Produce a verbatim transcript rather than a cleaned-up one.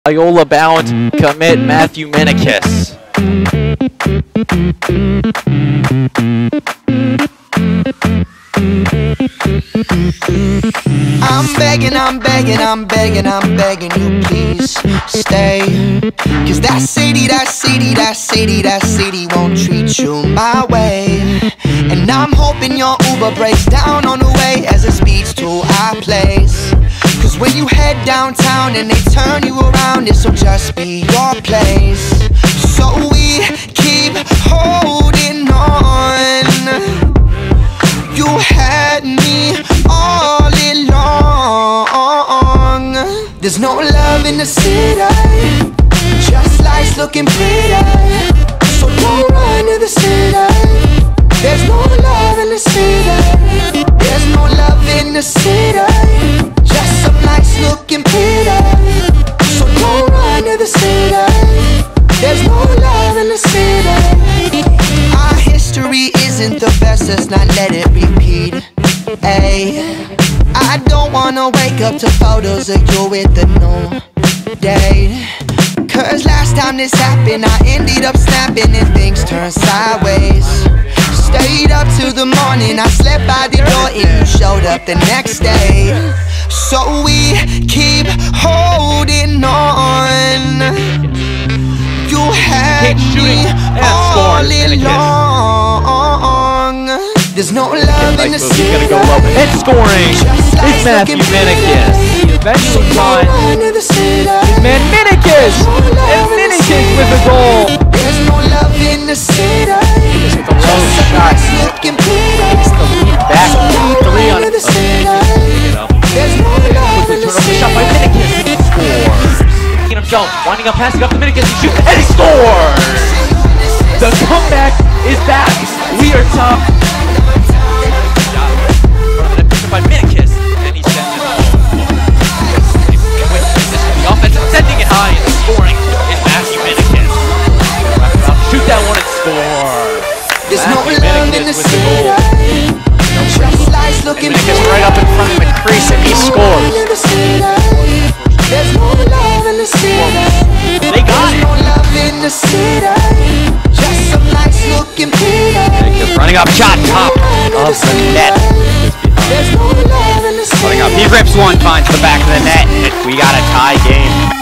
Loyola bound commit Matthew Minikis. I'm begging, I'm begging, I'm begging, I'm begging you, please stay. Cause that city, that city, that city, that city won't treat you my way. And I'm hoping your Uber breaks down on the way as it speeds to our place. Cause when you head downtown and they turn you around, this'll just be your place. So we keep holding on. You had me all along. There's no love in the city, just lights looking pretty. So don't run to the city. There's no love in the city. There's no love in the city, just some lights looking pretty. So don't run to the city. There's no love in the city. Our history isn't the best, let's not let it repeat. Ay, I don't wanna wake up to photos of you with the new date. Cause last time this happened, I ended up snapping and things turned sideways. Stayed up till the morning, I slept by the door and you showed up the next day. So we keep holding on. You had me all along. There's no love in the city. Gonna go low. Head scoring is Matthew Minikis. He eventually finds his man Minikis, and Minikis with a goal. There's no love in the city. Just the low shot. Takes the lead back. Three on it. There's no love in the city. Shot by Minikis. He scores. Himself, winding up, passing up to Minikis, he shoots, and he scores! The comeback is back. We are top. By Minikis, and he's sending it home. The offense is sending it high, and scoring is Matthew Minikis. Shoot that one and score. There's no love in the city. Just looking Minikis right up in front of the crease, and he scores. There's no love in the city. They got it. There's no love in the city. Just some nice looking pretty. Minikis running up, shot top of the net. There's no love in the city. Running up, he rips one, finds the back of the net, and we got a tie game.